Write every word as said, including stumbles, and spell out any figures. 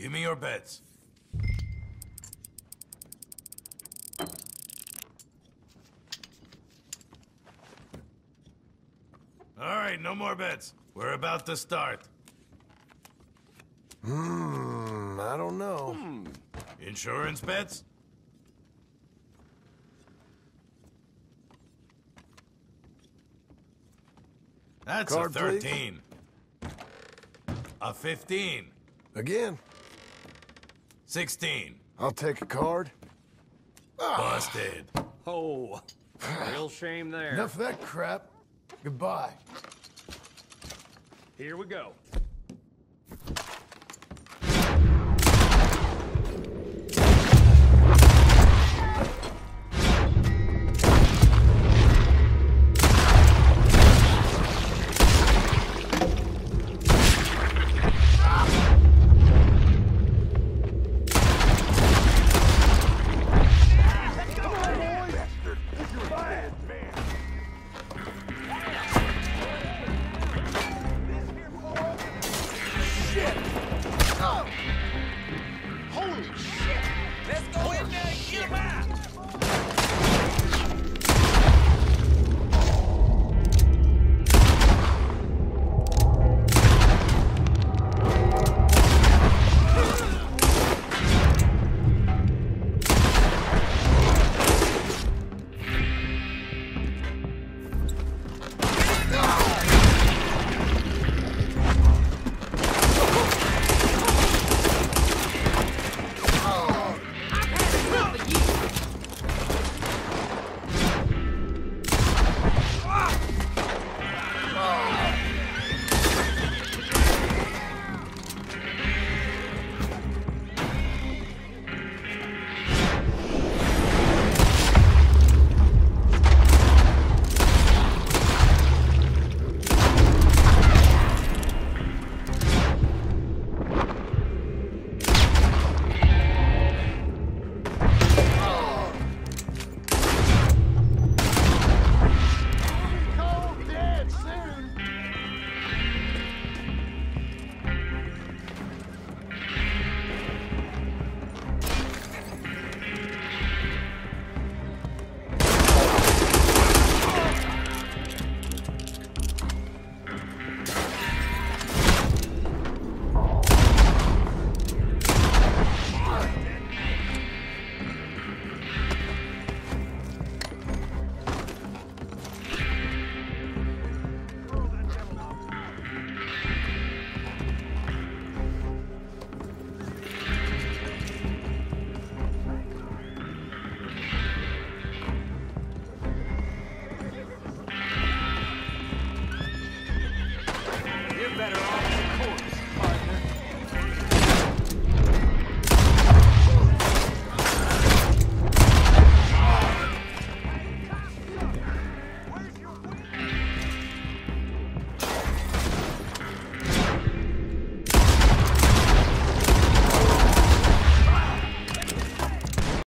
Give me your bets. All right, no more bets. We're about to start. Hmm, I don't know. Hmm. Insurance bets? That's Card, a thirteen. Please. A fifteen. Again? sixteen. I'll take a card. Busted. Oh, real shame there. Enough of that crap. Goodbye. Here we go.